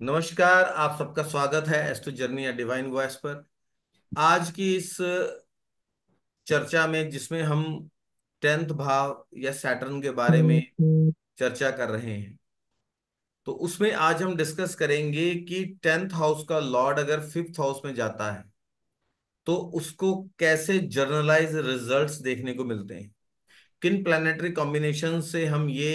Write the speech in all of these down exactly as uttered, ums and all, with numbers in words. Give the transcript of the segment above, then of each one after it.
नमस्कार, आप सबका स्वागत है एस्ट्रो जर्नी या डिवाइन वॉइस पर। आज की इस चर्चा में जिसमें हम टेंथ भाव या सैटर्न के बारे में चर्चा कर रहे हैं, तो उसमें आज हम डिस्कस करेंगे कि टेंथ हाउस का लॉर्ड अगर फिफ्थ हाउस में जाता है तो उसको कैसे जर्नलाइज रिजल्ट्स देखने को मिलते हैं। किन प्लानिटरी कॉम्बिनेशन से हम ये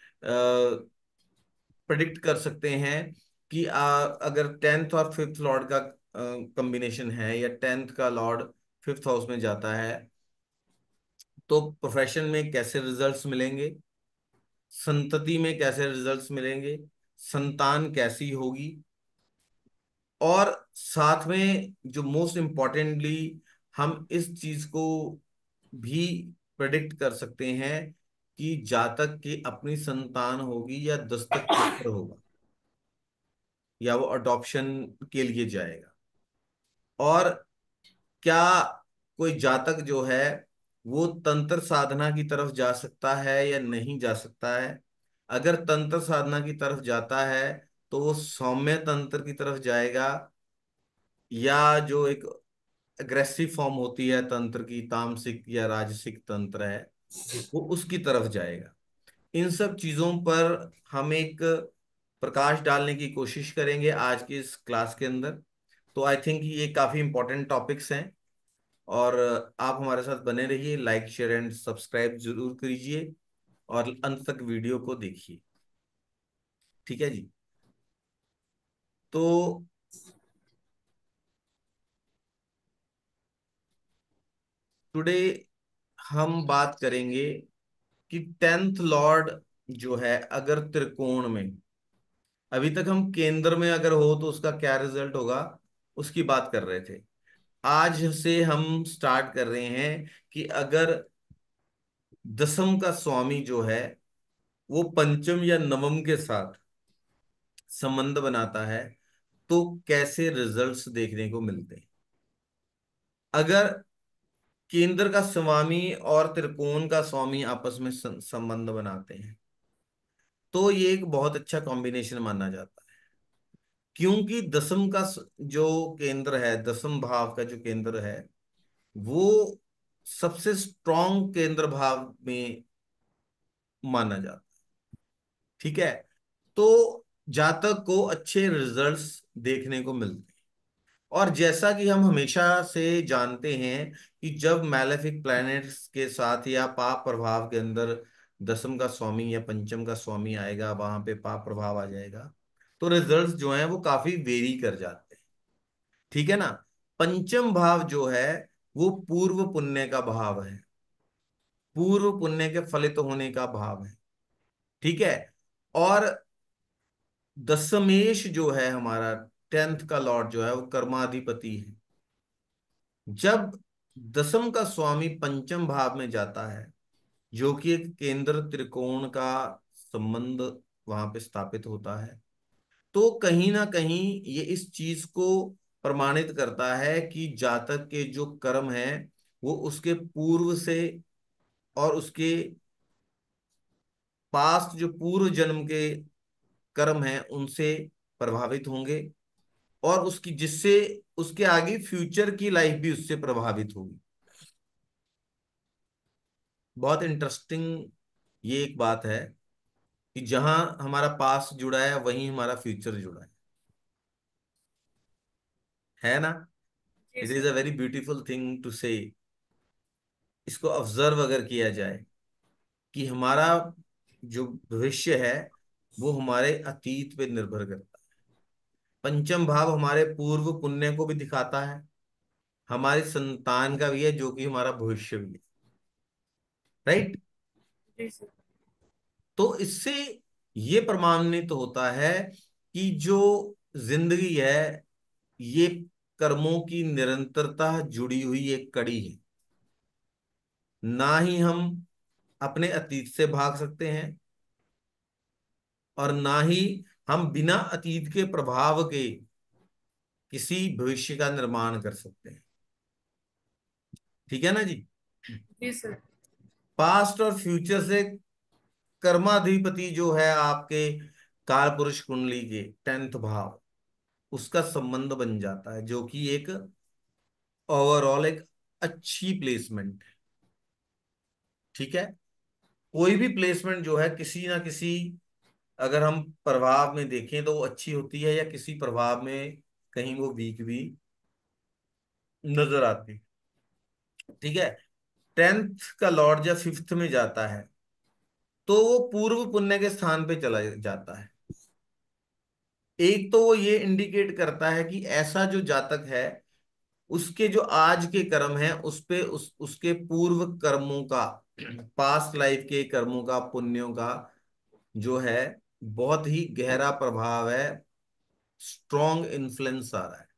प्रेडिक्ट कर सकते हैं कि आ, अगर टेंथ और फिफ्थ लॉर्ड का कॉम्बिनेशन है या टेंथ का लॉर्ड फिफ्थ हाउस में जाता है तो प्रोफेशन में कैसे रिजल्ट्स मिलेंगे, संतति में कैसे रिजल्ट्स मिलेंगे, संतान कैसी होगी, और साथ में जो मोस्ट इम्पोर्टेंटली हम इस चीज को भी प्रेडिक्ट कर सकते हैं कि जातक की अपनी संतान होगी या दस्तक पुत्र होगा या वो अडॉप्शन के लिए जाएगा। और क्या कोई जातक जो है वो तंत्र साधना की तरफ जा सकता है या नहीं जा सकता है। अगर तंत्र साधना की तरफ जाता है तो वो सौम्य तंत्र की तरफ जाएगा या जो एक अग्रेसिव फॉर्म होती है तंत्र की, तामसिक या राजसिक तंत्र है, वो उसकी तरफ जाएगा। इन सब चीजों पर हम एक प्रकाश डालने की कोशिश करेंगे आज की इस क्लास के अंदर। तो आई थिंक ये काफी इंपॉर्टेंट टॉपिक्स हैं और आप हमारे साथ बने रहिए, लाइक शेयर एंड सब्सक्राइब जरूर कीजिए और अंत तक वीडियो को देखिए। ठीक है जी। तो टुडे हम बात करेंगे कि टेंथ लॉर्ड जो है अगर त्रिकोण में, अभी तक हम केंद्र में अगर हो तो उसका क्या रिजल्ट होगा उसकी बात कर रहे थे। आज से हम स्टार्ट कर रहे हैं कि अगर दसम का स्वामी जो है वो पंचम या नवम के साथ संबंध बनाता है तो कैसे रिजल्ट्स देखने को मिलते हैं। अगर केंद्र का स्वामी और त्रिकोण का स्वामी आपस में सं- संबंध बनाते हैं तो ये एक बहुत अच्छा कॉम्बिनेशन माना जाता है, क्योंकि दसम का स- जो केंद्र है, दसम भाव का जो केंद्र है, वो सबसे स्ट्रॉन्ग केंद्र भाव में माना जाता है। ठीक है। तो जातक को अच्छे रिजल्ट्स देखने को मिलते हैं। और जैसा कि हम हमेशा से जानते हैं कि जब मैलेफिक प्लैनेट्स के साथ या पाप प्रभाव के अंदर दसम का स्वामी या पंचम का स्वामी आएगा, वहां पे पाप प्रभाव आ जाएगा, तो रिजल्ट्स जो हैं वो काफी वेरी कर जाते हैं। ठीक है ना। पंचम भाव जो है वो पूर्व पुण्य का भाव है, पूर्व पुण्य के फलित होने का भाव है। ठीक है। और दशमेश जो है हमारा टेंथ का लॉर्ड जो है वो कर्माधिपति है। जब दसम का स्वामी पंचम भाव में जाता है, जो कि एक केंद्र त्रिकोण का संबंध वहां पे स्थापित होता है, तो कहीं ना कहीं ये इस चीज को प्रमाणित करता है कि जातक के जो कर्म है वो उसके पूर्व से और उसके पास्ट जो पूर्व जन्म के कर्म हैं उनसे प्रभावित होंगे, और उसकी जिससे उसके आगे फ्यूचर की लाइफ भी उससे प्रभावित होगी। बहुत इंटरेस्टिंग ये एक बात है कि जहां हमारा पास्ट जुड़ा है वहीं हमारा फ्यूचर जुड़ा है है ना। जी it is sir. A very beautiful thing to say. इसको ऑब्जर्व अगर किया जाए कि हमारा जो भविष्य है वो हमारे अतीत पे निर्भर करता है। पंचम भाव हमारे पूर्व पुण्य को भी दिखाता है, हमारी संतान का भी है जो कि हमारा भविष्य भी है। राइट। जी सर। तो इससे ये प्रमाणित तो होता है कि जो जिंदगी है ये कर्मों की निरंतरता जुड़ी हुई एक कड़ी है। ना ही हम अपने अतीत से भाग सकते हैं और ना ही हम बिना अतीत के प्रभाव के किसी भविष्य का निर्माण कर सकते हैं। ठीक है ना जी। जी सर। पास्ट और फ्यूचर से कर्माधिपति जो है आपके काल पुरुष कुंडली के टेंथ भाव, उसका संबंध बन जाता है, जो कि एक ओवरऑल एक अच्छी प्लेसमेंट है। ठीक है। कोई भी प्लेसमेंट जो है किसी ना किसी, अगर हम प्रभाव में देखें तो वो अच्छी होती है, या किसी प्रभाव में कहीं वो वीक भी नजर आती है। ठीक है। टेंथ का लॉर्ड जब फिफ्थ में जाता है तो वो पूर्व पुण्य के स्थान पे चला जाता है। एक तो वो ये इंडिकेट करता है कि ऐसा जो जातक है, उसके जो आज के कर्म है उस पे उस उसके पूर्व कर्मों का, पास्ट लाइफ के कर्मों का, पुण्यों का जो है बहुत ही गहरा प्रभाव है, स्ट्रॉन्ग इन्फ्लुएंस आ रहा है।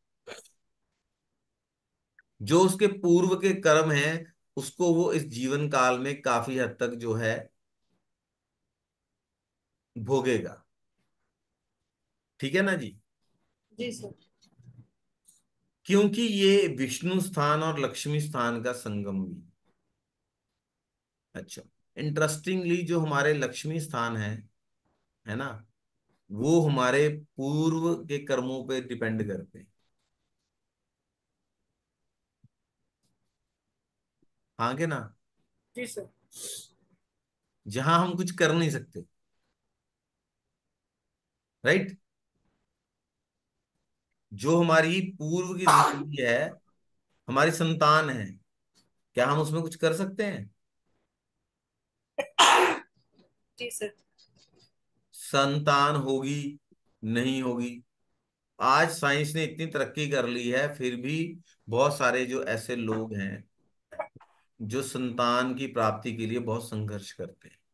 जो उसके पूर्व के कर्म हैं उसको वो इस जीवन काल में काफी हद तक जो है भोगेगा। ठीक है ना जी। जी सर। क्योंकि ये विष्णु स्थान और लक्ष्मी स्थान का संगम भी। अच्छा। इंटरेस्टिंगली जो हमारे लक्ष्मी स्थान है है ना, वो हमारे पूर्व के कर्मों पे डिपेंड करते हैं। हाँ के ना। जी सर। जहां हम कुछ कर नहीं सकते। राइट। जो हमारी पूर्व की जिंदगी है, हमारी संतान है, क्या हम उसमें कुछ कर सकते हैं? जी सर। संतान होगी, नहीं होगी। आज साइंस ने इतनी तरक्की कर ली है, फिर भी बहुत सारे जो ऐसे लोग हैं जो संतान की प्राप्ति के लिए बहुत संघर्ष करते हैं।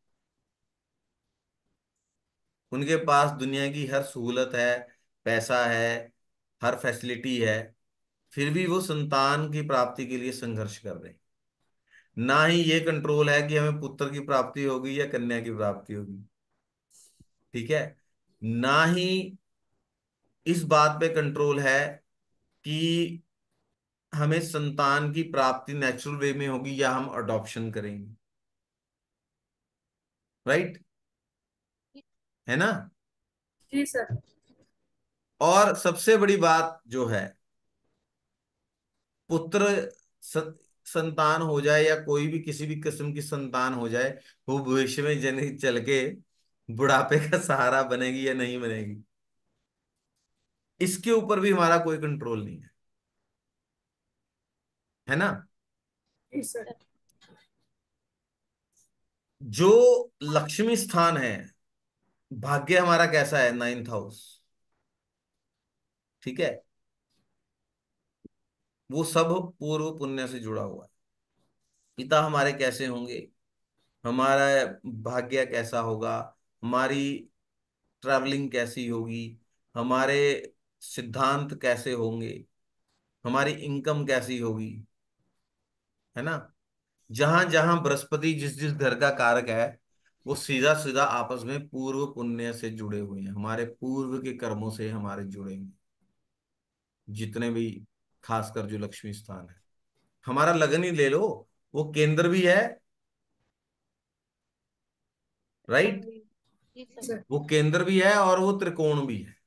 उनके पास दुनिया की हर सहूलत है, पैसा है, हर फैसिलिटी है, फिर भी वो संतान की प्राप्ति के लिए संघर्ष कर रहे हैं। ना ही ये कंट्रोल है कि हमें पुत्र की प्राप्ति होगी या कन्या की प्राप्ति होगी। ठीक है। ना ही इस बात पे कंट्रोल है कि हमें संतान की प्राप्ति नेचुरल वे में होगी या हम अडॉप्शन करेंगे। राइट। है ना। जी सर। और सबसे बड़ी बात जो है, पुत्र स- संतान हो जाए या कोई भी किसी भी किस्म की संतान हो जाए, वो भविष्य में जन चल के बुढ़ापे का सहारा बनेगी या नहीं बनेगी, इसके ऊपर भी हमारा कोई कंट्रोल नहीं है। है ना। जी सर। जो लक्ष्मी स्थान है, भाग्य हमारा कैसा है, नाइन्थ हाउस। ठीक है। वो सब पूर्व पुण्य से जुड़ा हुआ है। पिता हमारे कैसे होंगे, हमारा भाग्य कैसा होगा, हमारी ट्रैवलिंग कैसी होगी, हमारे सिद्धांत कैसे होंगे, हमारी इनकम कैसी होगी। है ना। जहां जहां बृहस्पति जिस जिस घर का कारक है, वो सीधा सीधा आपस में पूर्व पुण्य से जुड़े हुए हैं, हमारे पूर्व के कर्मों से हमारे जुड़े हैं। जितने भी, खासकर जो लक्ष्मी स्थान है, हमारा लगन ही ले लो, वो केंद्र भी है। राइट। जी सर। वो केंद्र भी है और वो त्रिकोण भी है।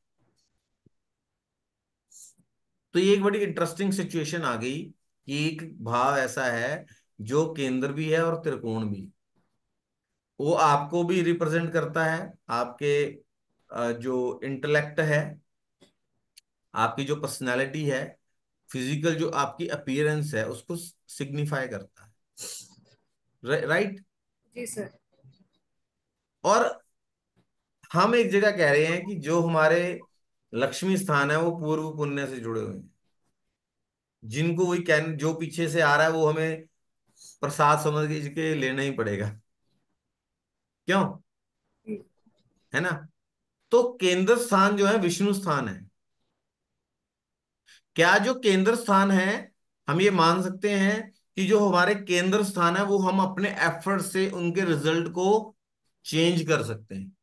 तो ये एक बड़ी इंटरेस्टिंग सिचुएशन आ गई कि एक भाव ऐसा है जो केंद्र भी है और त्रिकोण भी। वो आपको भी रिप्रेजेंट करता है, आपके अ, जो इंटेलेक्ट है, आपकी जो पर्सनालिटी है, फिजिकल जो आपकी अपीयरेंस है, उसको सिग्निफाई करता है। राइट। जी सर। और हम एक जगह कह रहे हैं कि जो हमारे लक्ष्मी स्थान है वो पूर्व पुण्य से जुड़े हुए हैं, जिनको वही कैन जो पीछे से आ रहा है वो हमें प्रसाद समझ के लेना ही पड़ेगा। क्यों? जी। है ना। तो केंद्र स्थान जो है विष्णु स्थान है। क्या जो केंद्र स्थान है, हम ये मान सकते हैं कि जो हमारे केंद्र स्थान है वो हम अपने एफर्ट से उनके रिजल्ट को चेंज कर सकते हैं?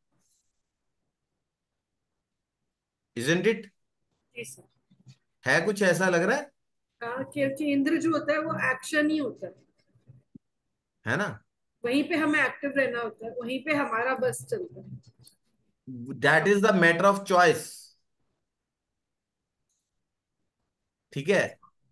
Isn't it? जी सर। है कुछ ऐसा लग रहा है? हाँ, क्योंकि इंद्र जो होता है वो एक्शन ही होता है। है ना। वहीं पे हमें एक्टिव रहना होता है, वहीं पे हमारा बस चलता है। That is the matter of choice. ठीक है।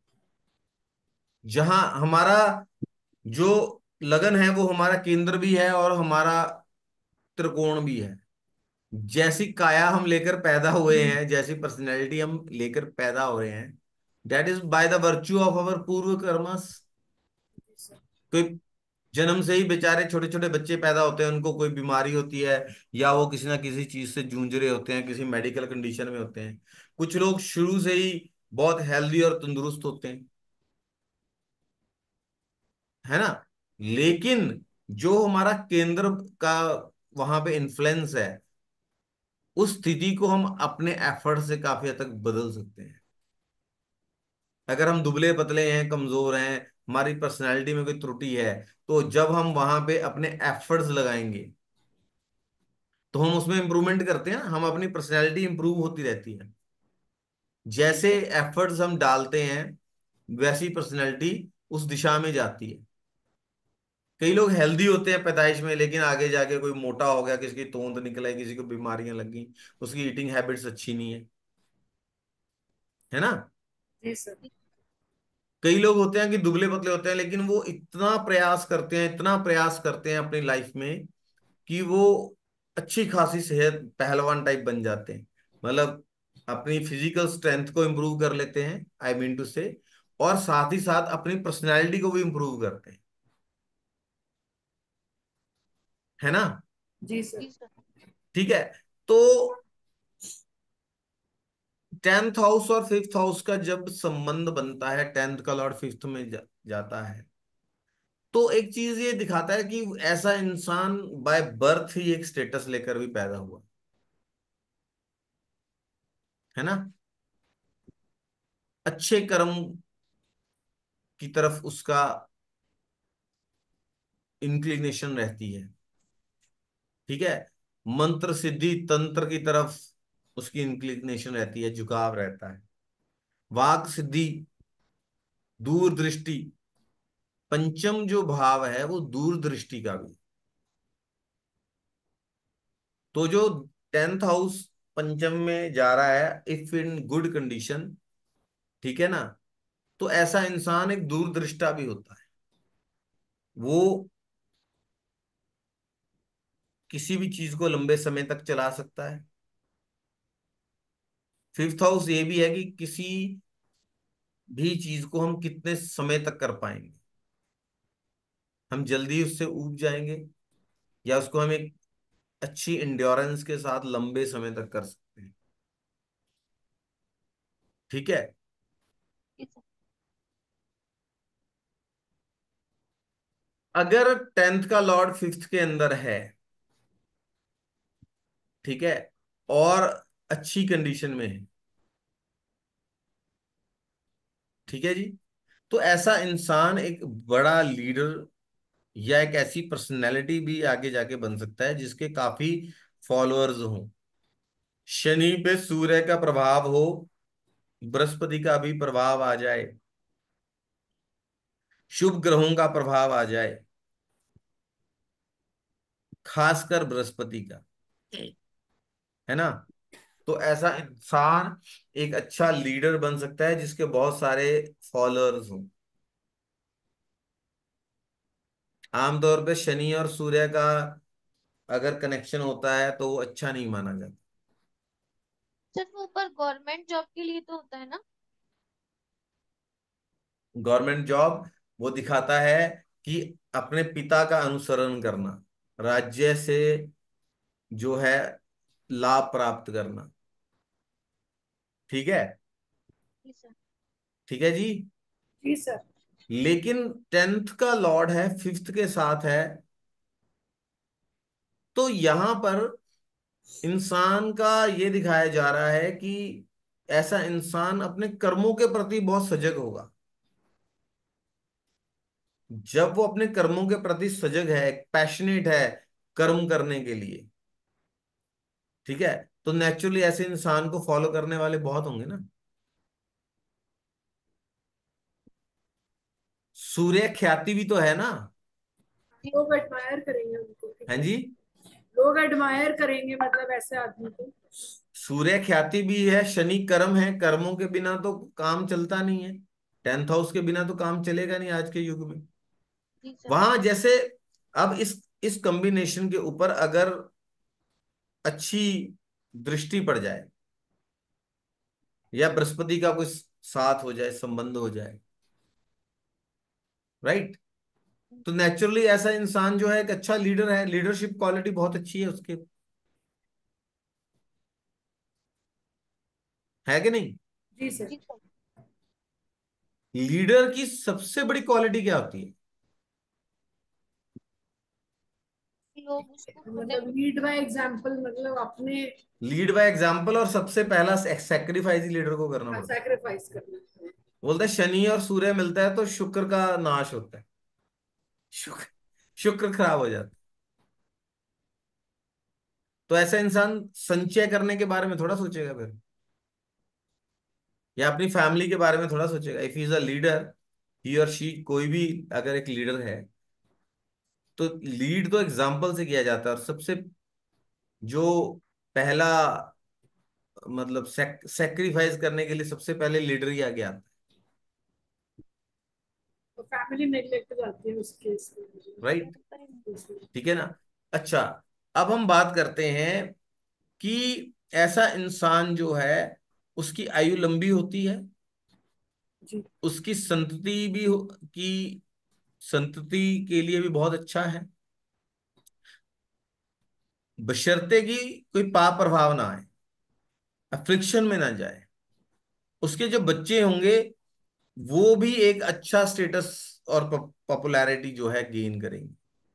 जहां हमारा जो लगन है वो हमारा केंद्र भी है और हमारा त्रिकोण भी है। जैसी काया हम लेकर पैदा हुए हैं, जैसी पर्सनैलिटी हम लेकर पैदा हो रहे हैं, that is by the virtue of our पूर्व कर्मस। जी सर। कोई जन्म से ही बेचारे छोटे छोटे बच्चे पैदा होते हैं, उनको कोई बीमारी होती है, या वो किसी ना किसी चीज से जूझ रहे होते हैं, किसी मेडिकल कंडीशन में होते हैं। कुछ लोग शुरू से ही बहुत हेल्दी और तंदुरुस्त होते हैं, है ना। लेकिन जो हमारा केंद्र का वहां पे इन्फ्लुएंस है, उस स्थिति को हम अपने एफर्ट से काफी हद तक बदल सकते हैं। अगर हम दुबले पतले हैं, कमजोर हैं, हमारी पर्सनैलिटी में कोई त्रुटि है, तो जब हम वहां पे अपने एफर्ट्स लगाएंगे तो हम उसमें इंप्रूवमेंट करते हैं, हम अपनी पर्सनैलिटी इंप्रूव होती रहती है। जी जैसे सर। एफर्ट्स हम डालते हैं, वैसी पर्सनैलिटी उस दिशा में जाती है। कई लोग हेल्दी होते हैं पैदाइश में, लेकिन आगे जाके कोई मोटा हो गया, किसी की तोंद निकल आई, किसी को बीमारियां लग गई, उसकी ईटिंग हैबिट्स अच्छी नहीं है, है ना। जी सर। कई लोग होते हैं कि दुबले पतले होते हैं, लेकिन वो इतना प्रयास करते हैं, इतना प्रयास करते हैं अपनी लाइफ में कि वो अच्छी खासी सेहत पहलवान टाइप बन जाते हैं। मतलब अपनी फिजिकल स्ट्रेंथ को इम्प्रूव कर लेते हैं, आई मीन टू से, और साथ ही साथ अपनी पर्सनैलिटी को भी इम्प्रूव करते हैं, है ना। जी सर। जी सर। ठीक है। तो टेंथ हाउस और फिफ्थ हाउस का जब संबंध बनता है, टेंथ का लॉर्ड फिफ्थ में जा, जाता है, तो एक चीज ये दिखाता है कि ऐसा इंसान बाय बर्थ ही एक स्टेटस लेकर भी पैदा हुआ, है ना। अच्छे कर्म की तरफ उसका इंक्लिनेशन रहती है। ठीक है। मंत्र सिद्धि तंत्र की तरफ उसकी इंक्लिनेशन रहती है, झुकाव रहता है। वाक सिद्धि, दूरदृष्टि, पंचम जो भाव है वो दूरदृष्टि का भी। तो जो टेंथ हाउस पंचम में जा रहा है, इफ इन गुड कंडीशन, ठीक है ना, तो ऐसा इंसान एक दूरदृष्टा भी होता है। वो किसी भी चीज को लंबे समय तक चला सकता है। फिफ्थ हाउस ये भी है कि किसी भी चीज को हम कितने समय तक कर पाएंगे, हम जल्दी उससे ऊब जाएंगे, या उसको हम एक अच्छी इंड्योरेंस के साथ लंबे समय तक कर सकते हैं। ठीक है। जी सर। अगर टेंथ का लॉर्ड फिफ्थ के अंदर है, ठीक है, और अच्छी कंडीशन में है, ठीक है जी, तो ऐसा इंसान एक बड़ा लीडर या एक ऐसी पर्सनैलिटी भी आगे जाके बन सकता है जिसके काफी फॉलोअर्स हों। शनि पे सूर्य का प्रभाव हो, बृहस्पति का भी प्रभाव आ जाए, शुभ ग्रहों का प्रभाव आ जाए, खासकर बृहस्पति का, है ना, तो ऐसा इंसान एक अच्छा लीडर बन सकता है जिसके बहुत सारे फॉलोअर्स हों। आमतौर पे शनि और सूर्य का अगर कनेक्शन होता है तो वो अच्छा नहीं माना जाता। सर वो ऊपर गवर्नमेंट जॉब के लिए तो होता है ना। गवर्नमेंट जॉब वो दिखाता है कि अपने पिता का अनुसरण करना, राज्य से जो है लाभ प्राप्त करना। ठीक है। जी सर। ठीक है जी। जी सर। लेकिन टेंथ का लॉर्ड है, फिफ्थ के साथ है, तो यहां पर इंसान का ये दिखाया जा रहा है कि ऐसा इंसान अपने कर्मों के प्रति बहुत सजग होगा। जब वो अपने कर्मों के प्रति सजग है, पैशनेट है कर्म करने के लिए, ठीक है, तो नेचुरली ऐसे इंसान को फॉलो करने वाले बहुत होंगे ना। सूर्य ख्याति भी तो है ना। लोग एडमायर करेंगे उनको, ठीक हैं है। जी। लोग एडमायर करेंगे मतलब ऐसे आदमी को। सूर्य ख्याति भी है, शनि कर्म है, कर्मों के बिना तो काम चलता नहीं है। टेंथ हाउस के बिना तो काम चलेगा नहीं आज के युग में। जी सर। वहां जैसे, अब इस इस कॉम्बिनेशन के ऊपर अगर अच्छी दृष्टि पड़ जाए, या बृहस्पति का कोई साथ हो जाए, संबंध हो जाए, राइट, तो नेचुरली ऐसा इंसान जो है एक अच्छा लीडर है, लीडरशिप क्वालिटी बहुत अच्छी है उसके, है कि नहीं? जी सर। जी सर। लीडर की सबसे बड़ी क्वालिटी क्या होती है? लोग उसको सुने। मतलब लीड बाय एग्जाम्पल, मतलब अपने लीड बाय एग्जाम्पल, और सबसे पहला सेक्रीफाइस ही लीडर को करना पड़ता है। सैक्रिफाइस करना। बोलते हैं शनि और सूर्य मिलता है तो शुक्र का नाश होता है, शुक्र शुक्र खराब हो जाता है। तो ऐसा इंसान संचय करने के बारे में थोड़ा सोचेगा फिर, या अपनी फैमिली के बारे में थोड़ा सोचेगा। If is a leader, he और शी, कोई भी अगर एक लीडर है, तो लीड तो एग्जाम्पल से किया जाता है, और सबसे जो पहला, मतलब सेक्रीफाइस करने के लिए सबसे पहले लीडर ही आगे आता है। तो फैमिली नेग्लेक्ट जाती है उस केस राइट, में। ठीक है ना? अच्छा, अब हम बात करते हैं कि ऐसा इंसान जो है, उसकी आयु लंबी होती है, जी। उसकी संतति भी हो, की संतति के लिए भी बहुत अच्छा है, बशर्ते कि कोई पाप प्रभाव ना आए, अफ्लिक्शन में ना जाए। उसके जो बच्चे होंगे वो भी एक अच्छा स्टेटस और पॉपुलैरिटी जो है गेन करेंगे।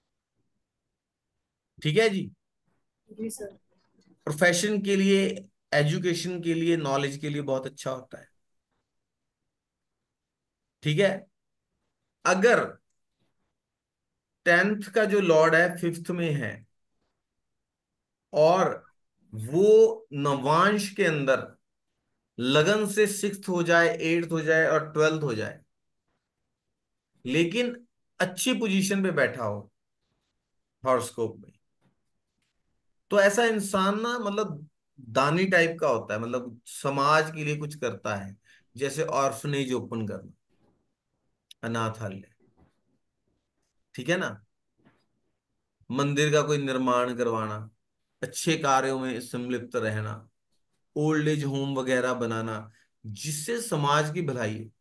ठीक है जी। जी सर। प्रोफेशन के लिए, एजुकेशन के लिए, नॉलेज के लिए बहुत अच्छा होता है। ठीक है। अगर टेंथ का जो लॉर्ड है फिफ्थ में है, और वो नवांश के अंदर लगन से सिक्स्थ हो जाए, एट्थ हो जाए और ट्वेल्थ हो जाए, लेकिन अच्छी पोजीशन पे बैठा हो हॉरोस्कोप में, तो ऐसा इंसान ना, मतलब दानी टाइप का होता है, मतलब समाज के लिए कुछ करता है। जैसे ऑर्फनेज ओपन करना, अनाथालय, ठीक है ना, मंदिर का कोई निर्माण करवाना, अच्छे कार्यों में संलिप्त रहना, ओल्ड एज होम वगैरह बनाना, जिससे समाज की भलाई हो।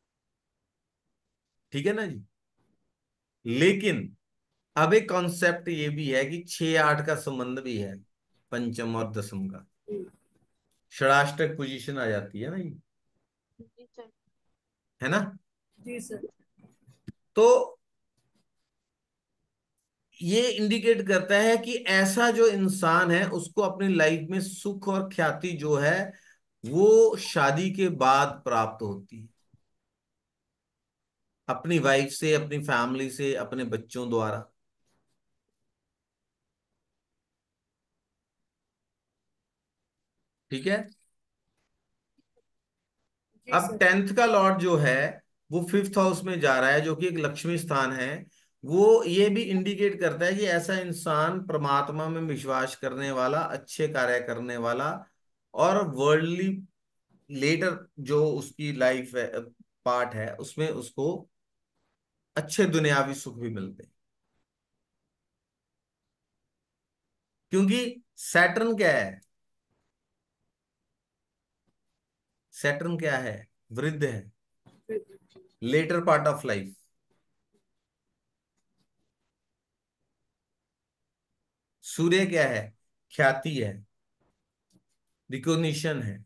ठीक है ना जी। लेकिन अब एक कॉन्सेप्ट ये भी है कि छह आठ का संबंध भी है, पंचम और दसम का, षडाष्टक पोजीशन आ जाती है ना ये, जी सर। है ना? जी सर। तो ये इंडिकेट करता है कि ऐसा जो इंसान है उसको अपनी लाइफ में सुख और ख्याति जो है वो शादी के बाद प्राप्त होती है, अपनी वाइफ से, अपनी फैमिली से, अपने बच्चों द्वारा। ठीक है। जी अब सर। टेंथ का लॉर्ड जो है वो फिफ्थ हाउस में जा रहा है, जो कि एक लक्ष्मी स्थान है। वो ये भी इंडिकेट करता है कि ऐसा इंसान परमात्मा में विश्वास करने वाला, अच्छे कार्य करने वाला, और वर्ल्डली लेटर जो उसकी लाइफ है, पार्ट है, उसमें उसको अच्छे दुनियावी सुख भी मिलते हैं। क्योंकि सैटर्न क्या है? सैटर्न क्या है? वृद्ध है, लेटर पार्ट ऑफ लाइफ। सूर्य क्या है? ख्याति है, रिकॉग्निशन है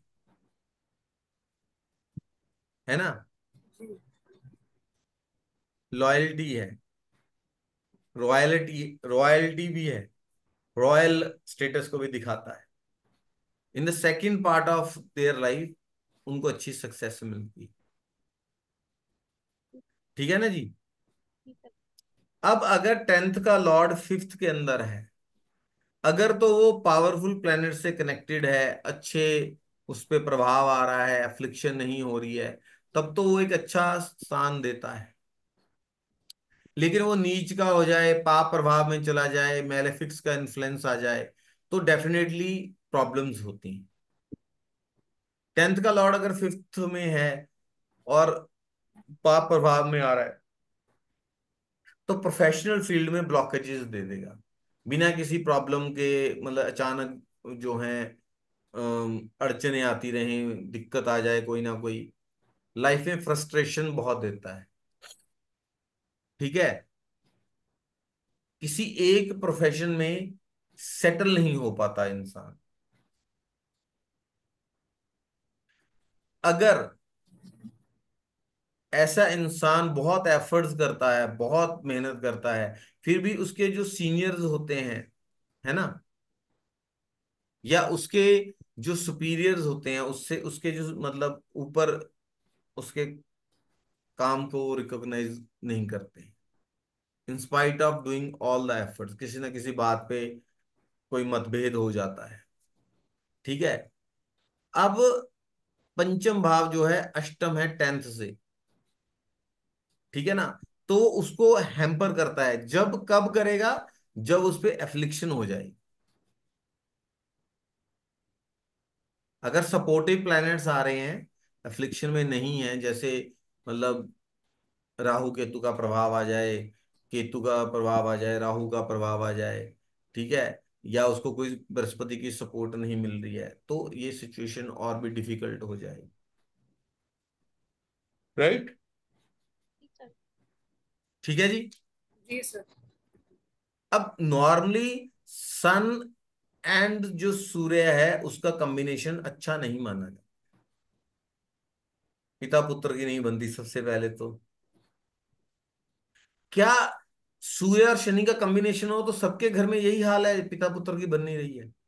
है ना, लॉयल्टी है, रॉयल्टी, रॉयल्टी भी है, रॉयल स्टेटस को भी दिखाता है। In the second part of their life उनको अच्छी सक्सेस मिलती है। ठीक है ना जी। जी सर। अब अगर टेंथ का लॉर्ड फिफ्थ के अंदर है, अगर तो वो पावरफुल प्लेनेट से कनेक्टेड है, अच्छे उस पे प्रभाव आ रहा है, अफ्लिक्शन नहीं हो रही है, तब तो वो एक अच्छा स्थान देता है। लेकिन वो नीच का हो जाए, पाप प्रभाव में चला जाए, मैलेफिक्स का इन्फ्लुएंस आ जाए, तो डेफिनेटली प्रॉब्लम्स होती हैं। टेंथ का लॉर्ड अगर फिफ्थ में है और पाप प्रभाव में आ रहा है, तो प्रोफेशनल फील्ड में ब्लॉकेजेस दे देगा बिना किसी प्रॉब्लम के। मतलब अचानक जो है अड़चने आती रहें, दिक्कत आ जाए कोई ना कोई, लाइफ में फ्रस्ट्रेशन बहुत देता है। ठीक है, किसी एक प्रोफेशन में सेटल नहीं हो पाता इंसान। अगर ऐसा इंसान बहुत एफर्ट्स करता है, बहुत मेहनत करता है, फिर भी उसके जो सीनियर्स होते हैं, है ना, या उसके जो सुपीरियर्स होते हैं, उससे उसके जो मतलब ऊपर, उसके काम को रिकॉग्नाइज नहीं करते, in spite of doing all the efforts, किसी ना किसी बात पे कोई मतभेद हो जाता है। ठीक है, अब पंचम भाव जो है अष्टम है टेंथ से। ठीक है ना, तो उसको हैम्पर करता है। जब कब करेगा? जब उस पे एफ्लिक्शन हो जाए। अगर सपोर्टिव प्लैनेट्स आ रहे हैं, एफ्लिक्शन में नहीं है, जैसे मतलब राहु केतु का प्रभाव आ जाए, केतु का प्रभाव आ जाए, राहु का प्रभाव आ जाए, ठीक है, या उसको कोई बृहस्पति की सपोर्ट नहीं मिल रही है, तो ये सिचुएशन और भी डिफिकल्ट हो जाएगी। राइट? जी सर। ठीक है जी। जी सर। अब नॉर्मली सन एंड जो सूर्य है उसका कॉम्बिनेशन अच्छा नहीं माना जाता, पिता पुत्र की नहीं बनती सबसे पहले तो। क्या सूर्य और शनि का कॉम्बिनेशन हो तो सबके घर में यही हाल है, पिता पुत्र की बन नहीं रही है?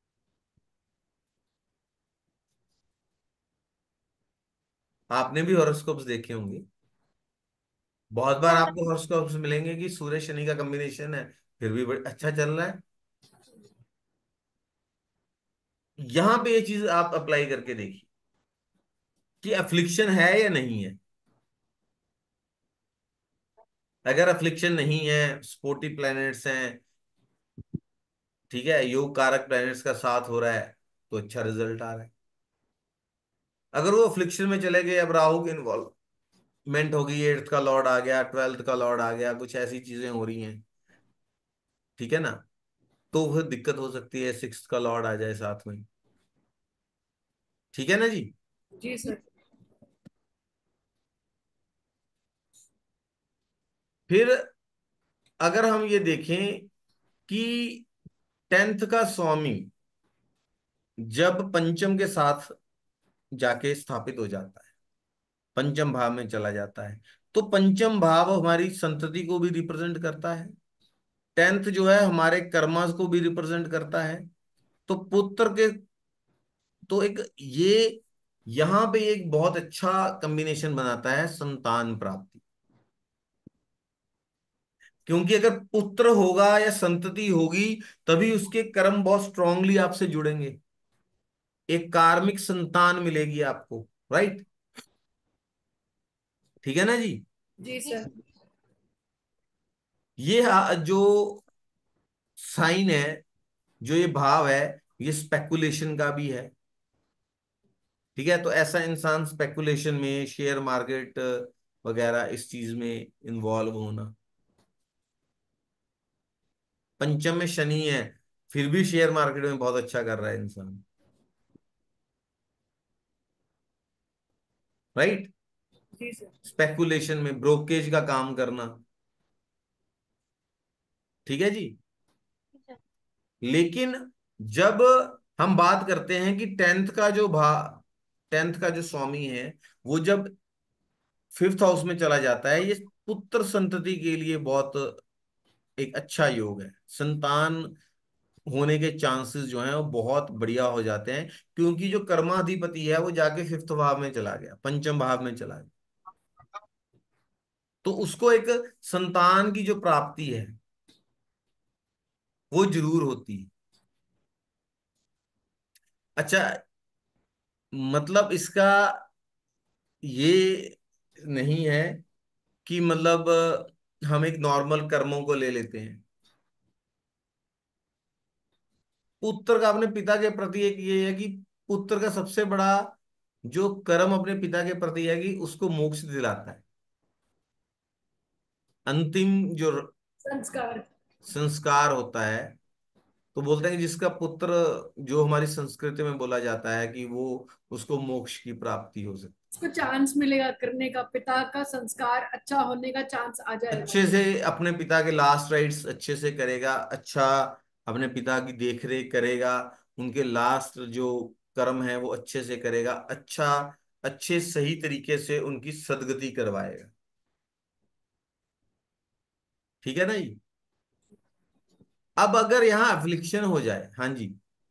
आपने भी हॉरोस्कोप्स देखे होंगे, बहुत बार हाँ आपको मैंने। हॉरोस्कोप्स मिलेंगे कि सूर्य शनि का कॉम्बिनेशन है, फिर भी बड़ा अच्छा चल रहा है। यहां पे ये चीज आप अप्लाई करके देखिए कि अफ्लिक्शन है या नहीं है। अगर अफ्लिक्शन नहीं है, स्पोर्टिव प्लैनेट्स हैं, ठीक है, योग कारक प्लैनेट्स का साथ हो रहा है, तो अच्छा रिजल्ट आ रहा है। अगर वो अफ्लिक्शन में चले गए, अब राहु की इन्वॉल्वमेंट होगी, एट्थ का लॉर्ड आ गया, ट्वेल्थ का लॉर्ड आ गया, कुछ ऐसी चीजें हो रही हैं, ठीक है ना, तो फिर दिक्कत हो सकती है, सिक्स्थ का लॉर्ड आ जाए साथ में। ठीक है ना जी। जी सर। फिर अगर हम ये देखें कि टेंथ का स्वामी जब पंचम के साथ जाके स्थापित हो जाता है, पंचम भाव में चला जाता है, तो पंचम भाव हमारी संतति को भी रिप्रेजेंट करता है। टेंथ जो है हमारे कर्मास को भी रिप्रेजेंट करता है। तो पुत्र के, तो एक ये यहां पे एक बहुत अच्छा कॉम्बिनेशन बनाता है संतान प्राप्ति। क्योंकि अगर पुत्र होगा या संतति होगी, तभी उसके कर्म बहुत स्ट्रांगली आपसे जुड़ेंगे, एक कार्मिक संतान मिलेगी आपको। राइट? ठीक है ना जी। जी जी सर। सर। ये आ- जो साइन है, जो ये भाव है, ये स्पेकुलेशन का भी है। ठीक है, तो ऐसा इंसान स्पेकुलेशन में, शेयर मार्केट वगैरह इस चीज में इन्वॉल्व होना। पंचम में शनि है, फिर भी शेयर मार्केट में बहुत अच्छा कर रहा है इंसान। राइट? जी सर। स्पेकुलेशन में, ब्रोकेज का काम करना। ठीक है जी। जी सर। लेकिन जब हम बात करते हैं कि टेंथ का जो भा टेंथ का जो स्वामी है, वो जब फिफ्थ हाउस में चला जाता है, ये पुत्र संतति के लिए बहुत एक अच्छा योग है। संतान होने के चांसेस जो हैं वो बहुत बढ़िया हो जाते हैं, क्योंकि जो कर्माधिपति है वो जाके फिफ्थ भाव में चला गया, पंचम भाव में चला गया, तो उसको एक संतान की जो प्राप्ति है वो जरूर होती है। अच्छा, मतलब इसका ये नहीं है कि मतलब हम एक नॉर्मल कर्मों को ले लेते हैं। पुत्र का अपने पिता के प्रति एक ये है कि पुत्र का सबसे बड़ा जो कर्म अपने पिता के प्रति है कि उसको मोक्ष दिलाता है। अंतिम जो संस्कार। संस्कार होता है, तो बोलते हैं कि जिसका पुत्र, जो हमारी संस्कृति में बोला जाता है कि वो, उसको मोक्ष की प्राप्ति हो सकती उसको चांस मिलेगा करने का, पिता का संस्कार अच्छा होने का चांस आ है। जाएगा। अच्छे से अपने पिता के लास्ट राइट्स अच्छे से करेगा, अच्छा अपने पिता की देख रेख करेगा, उनके लास्ट जो कर्म है वो अच्छे से करेगा, अच्छा अच्छे सही तरीके से उनकी सदगति करवाएगा। ठीक है ना जी। अब अगर यहाँ अफ्लिक्शन हो जाए, हाँ जी।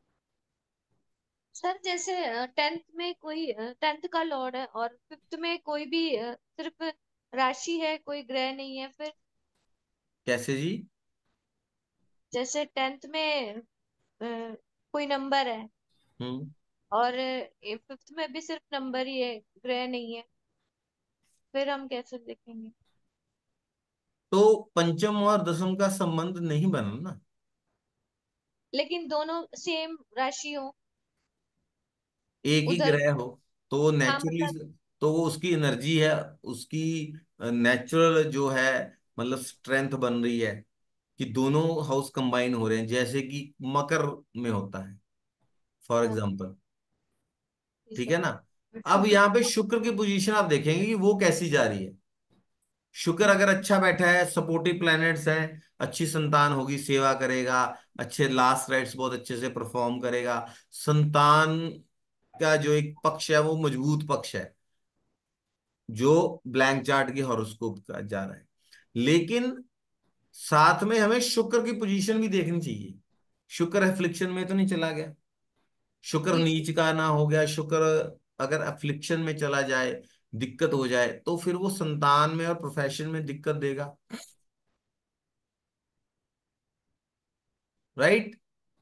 सर जैसे टेंथ में कोई टेंथ का लॉर्ड है और फिफ्थ में कोई भी अ, सिर्फ राशि है, कोई ग्रह नहीं है, फिर? कैसे जी? जैसे टेंथ में अ, कोई नंबर है हम्म। और फिफ्थ में भी सिर्फ नंबर ही है, ग्रह नहीं है, फिर हम कैसे देखेंगे? तो पंचम और दसम का संबंध नहीं बना ना। लेकिन दोनों सेम राशि हो एक ही उधर। ग्रह हो तो हाँ नेचुरली, मतलब। तो वो उसकी एनर्जी है, उसकी नेचुरल जो है, मतलब स्ट्रेंथ बन रही है कि दोनों हाउस कंबाइन हो रहे हैं, जैसे कि मकर में होता है फॉर हाँ एग्जाम्पल। जी ठीक सर। है ना। अब शुक्र। यहाँ पे शुक्र की पोजीशन आप देखेंगे कि वो कैसी जा रही है। शुक्र अगर अच्छा बैठा है, सपोर्टिव प्लैनेट्स हैं, अच्छी संतान होगी, सेवा करेगा, अच्छे लास्ट राइट्स बहुत अच्छे से परफॉर्म करेगा, संतान का जो एक पक्ष है वो मजबूत पक्ष है, जो ब्लैंक चार्ट की हॉरोस्कोप का जा रहा है। लेकिन साथ में हमें शुक्र की पोजीशन भी देखनी चाहिए। शुक्र एफ्लिक्शन में तो नहीं चला गया, शुक्र जी नीच का ना हो गया, शुक्र अगर एफ्लिक्शन में चला जाए, दिक्कत हो जाए, तो फिर वो संतान में और प्रोफेशन में दिक्कत देगा। राइट।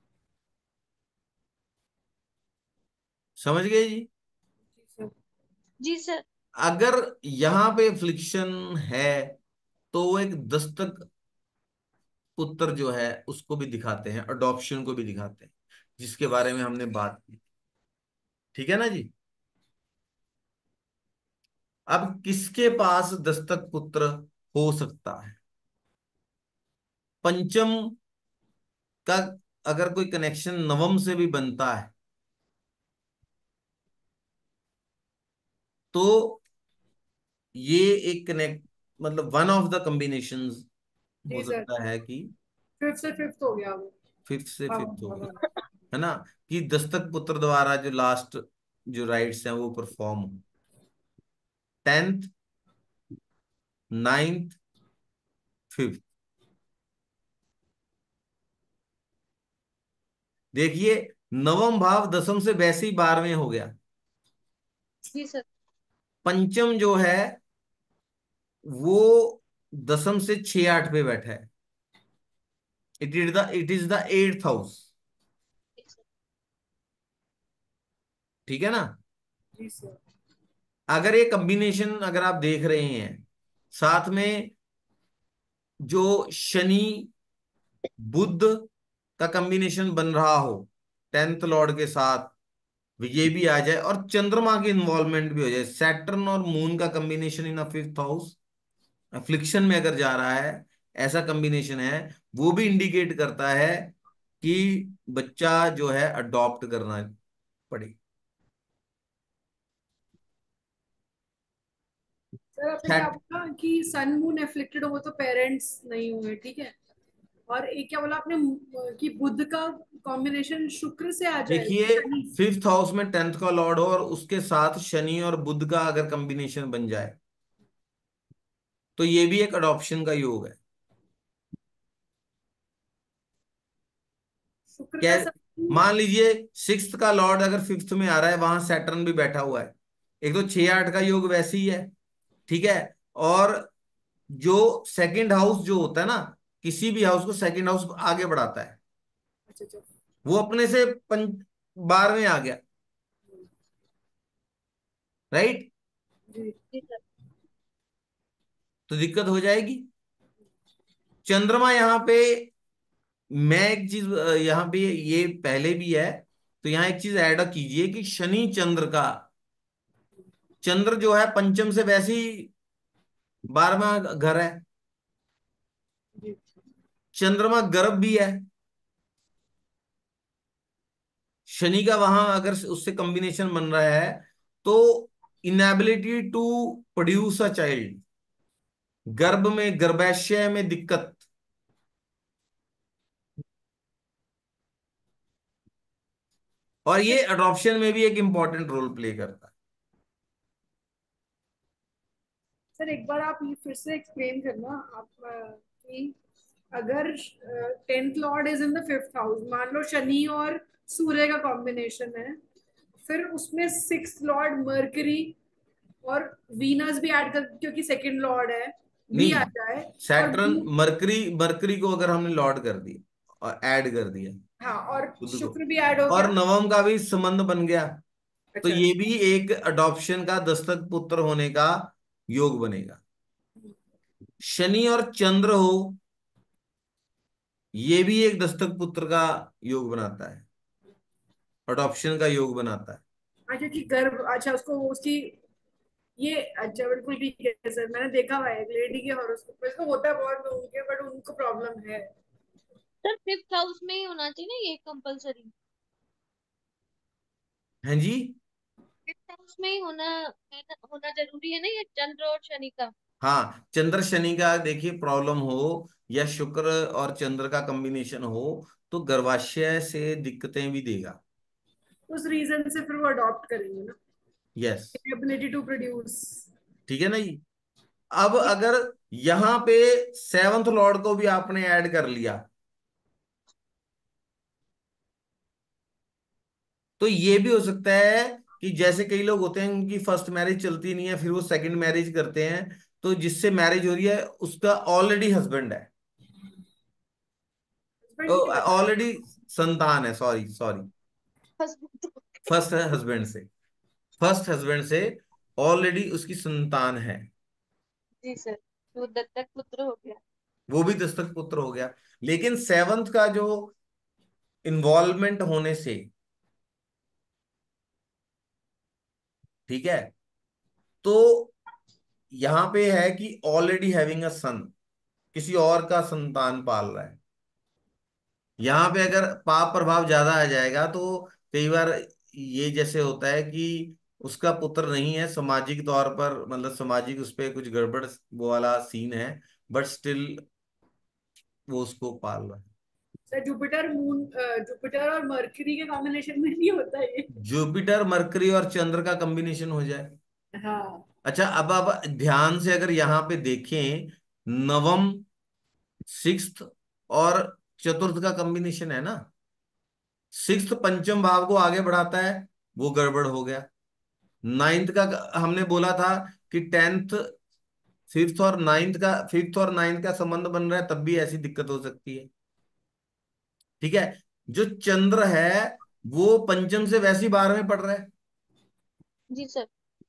समझ गए जी। सर। जी सर। अगर यहाँ पे एफ्लिक्शन है तो वो एक दस्तक पुत्र जो है उसको भी दिखाते हैं, अडॉप्शन को भी दिखाते हैं, जिसके बारे में हमने बात की। ठीक है ना जी। अब किसके पास दस्तक पुत्र हो सकता है? पंचम का अगर कोई कनेक्शन नवम से भी बनता है तो ये एक कनेक्ट, मतलब वन ऑफ द कॉम्बिनेशंस हो जी सर। सकता है कि फिफ्थ से फिफ्थ हो गया वो। फिफ्थ से हाँ फिफ्थ हो हाँ गया, हाँ। है ना, कि दस्तक पुत्र द्वारा जो लास्ट जो राइट्स हैं वो परफॉर्म हो। Tenth, ninth, fifth. देखिए, नवम भाव दसम से वैसे ही बारहवें हो गया। जी सर। पंचम जो है वो दसम से छह आठ पे बैठा है। It is the it is the eighth house. जी सर। ठीक है ना। जी सर। अगर ये कॉम्बिनेशन अगर आप देख रहे हैं, साथ में जो शनि बुध का कॉम्बिनेशन बन रहा हो टेंथ लॉर्ड के साथ, ये भी आ जाए और चंद्रमा की इन्वॉल्वमेंट भी हो जाए, सैटर्न और मून का combination in fifth house affliction में अगर जा रहा है, ऐसा कॉम्बिनेशन है, वो भी इंडिकेट करता है कि बच्चा जो है अडॉप्ट करना पड़े। सर आपने क्या सेट। बोला कि सन मून एफ्लिक्टेड हो तो पेरेंट्स नहीं हुए, ठीक है। और एक क्या बोला आपने कि बुध का कॉम्बिनेशन शुक्र से आ जाए, देखिए, शनि। फिफ्थ हाउस में टेंथ का लॉर्ड हो और उसके साथ शनि और बुध का अगर कॉम्बिनेशन बन जाए तो ये भी एक अडॉप्शन का योग है। शुक्र क्या, का सन। मान लीजिए सिक्स्थ का लॉर्ड अगर फिफ्थ में आ रहा है, वहां सैटर्न भी बैठा हुआ है, एक तो छह आठ का योग वैसे ही है। ठीक है। और जो सेकंड हाउस जो होता है ना, किसी भी हाउस को सेकंड हाउस आगे बढ़ाता है, अच्छा अच्छा। वो अपने से पंच बारहवें आ गया। राइट। जी। जी सर। तो दिक्कत हो जाएगी। चंद्रमा यहाँ पे, मैं एक चीज अ, यहाँ पे ये पहले भी है, तो यहाँ एक चीज ऐड कीजिए कि शनि चंद्र का, चंद्र जो है पंचम से वैसे ही बारहवां घर है, जी। चंद्रमा गर्भ भी है, शनि का वहां अगर उससे कॉम्बिनेशन बन रहा है तो inability to produce a child, गर्भ में गर्भाशय में दिक्कत, और ये अडॉप्शन में भी एक इंपॉर्टेंट रोल प्ले करता है। सर एक बार आप ये फिर से एक्सप्लेन करना आप, अ, कि अगर tenth lord is in the fifth house, मान लो शनि और सूर्य का कॉम्बिनेशन है, फिर उसमें सिक्स लॉर्ड मर्करी और वीनस भी ऐड कर, क्योंकि सेकंड लॉर्ड है, भी आ नहीं, जाए। और सैटर्न, मरकरी, मरकरी को अगर हमने लॉर्ड कर दिया और ऐड कर दिया हाँ, और बुध को, शुक्र भी ऐड हो और गया। नवम का भी संबंध बन गया, तो अच्छा ये अच्छा। भी एक अडॉप्शन का, दस्तक पुत्र होने का योग बनेगा। शनि और चंद्र हो, ये भी एक दस्तक पुत्र का योग बनाता है, अडॉप्शन का योग बनाता है। अच्छा कि गर्भ, अच्छा उसको उसकी, ये अच्छा बिल्कुल ठीक है सर, मैंने देखा हुआ है एक लेडी के हॉरोस्कोप में, इसको होता है बहुत लोगों के, बट उनको प्रॉब्लम है। सर फिफ्थ हाउस में ही होना चाहिए ना ये कंपलसरी? हैं जी। फिफ्थ हाउस में ही होना है ना, होना जरूरी है ना ये चंद्र और शनि का? हाँ, चंद्र शनि का देखिए प्रॉब्लम हो, या शुक्र और चंद्र का कॉम्बिनेशन हो, तो गर्भाशय से दिक्कतें भी देगा। उस रीजन से फिर वो अडॉप्ट करेंगे ना, यस। Ability to produce. ठीक है ना जी। अब अगर यहां पे सेवंथ लॉर्ड को भी आपने ऐड कर लिया, तो ये भी हो सकता है कि जैसे कई लोग होते हैं उनकी फर्स्ट मैरिज चलती नहीं है, फिर वो सेकंड मैरिज करते हैं, तो जिससे मैरिज हो रही है उसका ऑलरेडी हस्बैंड है, हस्बैंड की वजह ऑलरेडी संतान है, sorry sorry, husband. First husband से, फर्स्ट हस्बैंड से ऑलरेडी उसकी संतान है, जी सर, तो दत्तक पुत्र हो गया। वो भी दस्तक पुत्र हो गया। लेकिन सेवंथ का जो इन्वॉल्वमेंट होने से, ठीक है, तो यहां पे है कि ऑलरेडी हैविंग अ सन, किसी और का संतान पाल रहा है। यहाँ पे अगर पाप प्रभाव ज्यादा आ जाएगा तो कई बार ये जैसे होता है कि उसका पुत्र नहीं है, सामाजिक तौर पर, मतलब सामाजिक उस पे कुछ गड़बड़ वो वाला सीन है, बट स्टिल वो उसको पाल रहा है। सर जुपिटर मून, जुपिटर और मर्करी के कॉम्बिनेशन में नहीं होता ये? जुपिटर मरकरी और चंद्र का कॉम्बिनेशन हो जाए। हाँ। अच्छा, अब आप ध्यान से अगर यहाँ पे देखें, नवम, सिक्स्थ और चतुर्थ का कॉम्बिनेशन है ना, सिक्स्थ पंचम भाव को आगे बढ़ाता है, वो गड़बड़ हो गया। नाइन्थ का हमने बोला था कि टेंथ, फिफ्थ और नाइन्थ का, फिफ्थ और नाइन्थ का संबंध बन रहा है, तब भी ऐसी दिक्कत हो सकती है। ठीक है। जो चंद्र है वो पंचम से वैसे ही बारह में पड़ रहा है, जी सर।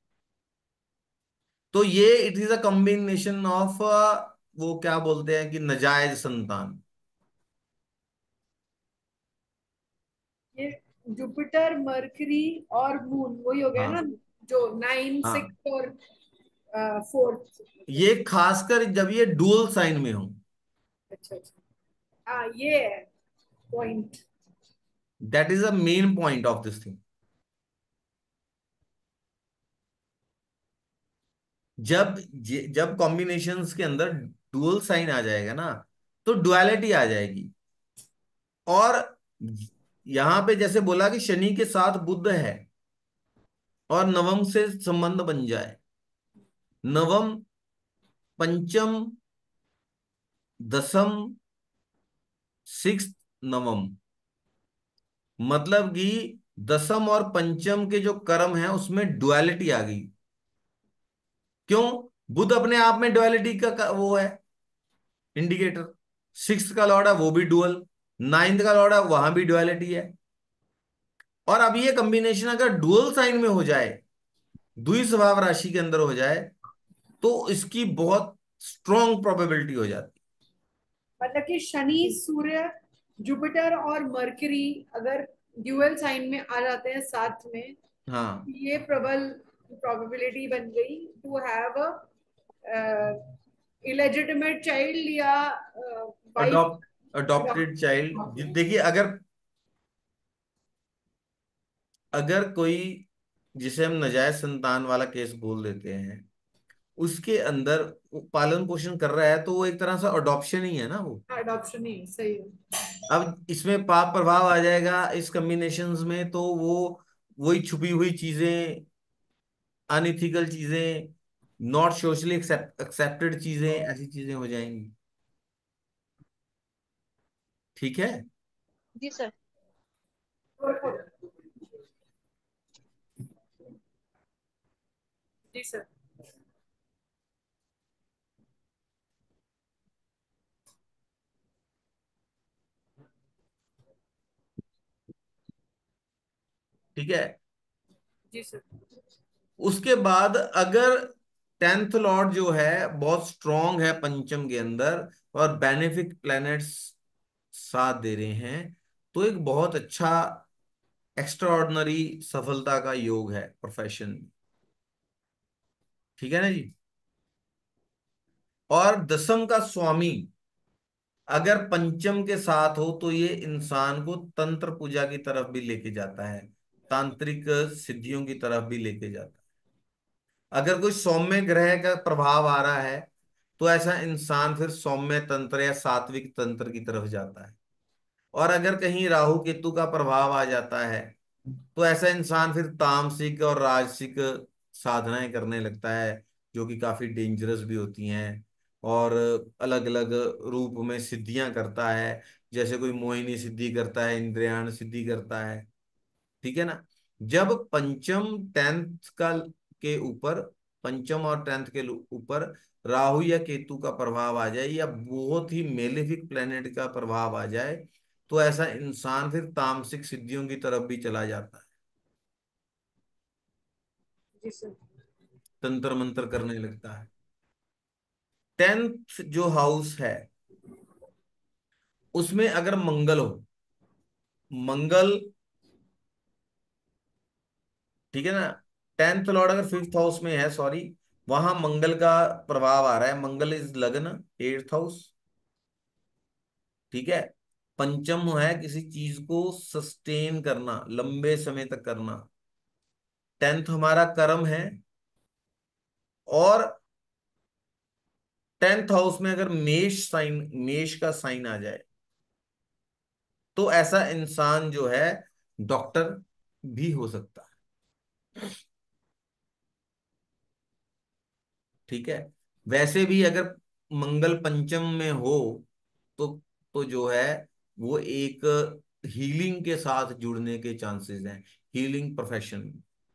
तो ये it is a combination of, वो क्या बोलते हैं कि नाजायज संतान। ये जुपिटर मर्करी और मून वही हो गया ना, हाँ जो नाइन हाँ, सिक्स और फोर्थ। ये खासकर जब ये डुअल साइन में हो, अच्छा अच्छा। हाँ ये है point. That is a main point of this thing. जब जे- जब कॉम्बिनेशंस के अंदर डुअल साइन आ जाएगा ना, तो डुअलिटी आ जाएगी। और यहां पे जैसे बोला कि शनि के साथ बुध है और नवम से संबंध बन जाए, नवम, पंचम, दसम, सिक्स, नवम, मतलब कि दसम और पंचम के जो कर्म है उसमें डुअलिटी आ गई। क्यों? बुध अपने आप में डुअलिटी का, का वो है इंडिकेटर, सिक्स का लॉर्ड है वो भी डुअल, नाइन्थ का लॉर्ड है वहां भी डुअलिटी है। और अब ये कॉम्बिनेशन अगर डुअल साइन में हो जाए, द्वि स्वभाव राशि के अंदर हो जाए, तो इसकी बहुत स्ट्रॉन्ग प्रोबेबिलिटी हो जाती मतलब कि शनि, सूर्य, जुपिटर और मरकरी अगर ड्यूअल साइन में आ जाते हैं साथ में, हाँ, ये प्रबल प्रोबेबिलिटी बन गई to have a illegitimate child या वाइफ। Adopt adopted child. देखिए, अगर अगर कोई, जिसे हम नाजायज संतान वाला केस बोल देते हैं, उसके अंदर वो पालन पोषण कर रहा है, तो वो एक तरह से अडॉप्शन ही है ना वो। अडॉप्शन ही सही है। अब इसमें पाप प्रभाव आ जाएगा इस कॉम्बिनेशंस में, तो वो वही छुपी हुई चीजें, अनइथिकल चीजें, नॉट सोशली एक्सेप्टेड चीजें, ऐसी चीजें हो जाएंगी। ठीक है। जी सर। जी सर। ठीक है। जी सर। उसके बाद अगर टेंथ लॉर्ड जो है बहुत स्ट्रांग है पंचम के अंदर, और बेनिफिक प्लैनेट्स साथ दे रहे हैं, तो एक बहुत अच्छा एक्स्ट्राऑर्डिनरी सफलता का योग है प्रोफेशन में। ठीक है ना जी। और दसम का स्वामी अगर पंचम के साथ हो, तो ये इंसान को तंत्र पूजा की तरफ भी लेके जाता है, तांत्रिक सिद्धियों की तरफ भी लेके जाता है। अगर कोई सौम्य ग्रह का प्रभाव आ रहा है, तो ऐसा इंसान फिर सौम्य तंत्र या सात्विक तंत्र की तरफ जाता है। और अगर कहीं राहु केतु का प्रभाव आ जाता है, तो ऐसा इंसान फिर तामसिक और राजसिक साधनाएं करने लगता है, जो कि काफी डेंजरस भी होती हैं, और अलग अलग रूप में सिद्धियां करता है। जैसे कोई मोहिनी सिद्धि करता है, इंद्रियाण सिद्धि करता है। ठीक है ना। जब पंचम टेंथ का के ऊपर, पंचम और टेंथ के ऊपर राहु या केतु का प्रभाव आ जाए, या बहुत ही मेलेफिक प्लेनेट का प्रभाव आ जाए, तो ऐसा इंसान फिर तामसिक सिद्धियों की तरफ भी चला जाता है, जी सर। तंत्र मंत्र करने लगता है। टेंथ जो हाउस है, उसमें अगर मंगल हो, मंगल, ठीक है ना। टेंथ लॉर्ड अगर फिफ्थ हाउस में है, सॉरी, वहां मंगल का प्रभाव आ रहा है। मंगल इज लग्न, एट्थ हाउस। ठीक है। पंचम है किसी चीज को सस्टेन करना, लंबे समय तक करना। टेंथ हमारा कर्म है। और टेंथ हाउस में अगर मेष साइन, मेष का साइन आ जाए, तो ऐसा इंसान जो है डॉक्टर भी हो सकता है। ठीक है। वैसे भी अगर मंगल पंचम में हो, तो तो जो है वो एक हीलिंग के साथ जुड़ने के चांसेस हैं, हीलिंग प्रोफेशन।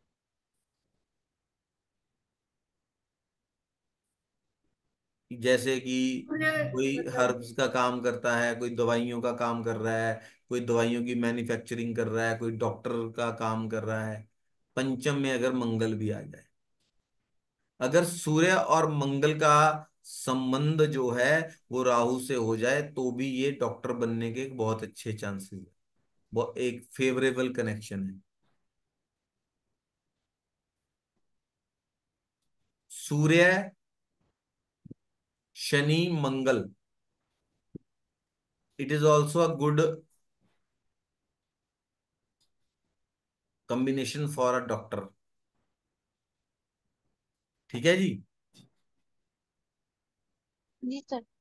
जैसे कि मुझे कोई मतलब हर्ब्स का काम करता है, कोई दवाइयों का काम कर रहा है, कोई दवाइयों की मैन्युफैक्चरिंग कर रहा है, कोई डॉक्टर का काम कर रहा है, पंचम में अगर मंगल भी आ जाए। अगर सूर्य और मंगल का संबंध जो है वो राहु से हो जाए, तो भी ये डॉक्टर बनने के बहुत अच्छे चांसेस है, वो एक फेवरेबल कनेक्शन है। सूर्य, शनि, मंगल, it is also a good combination for a doctor. ठीक है जी। जी सर।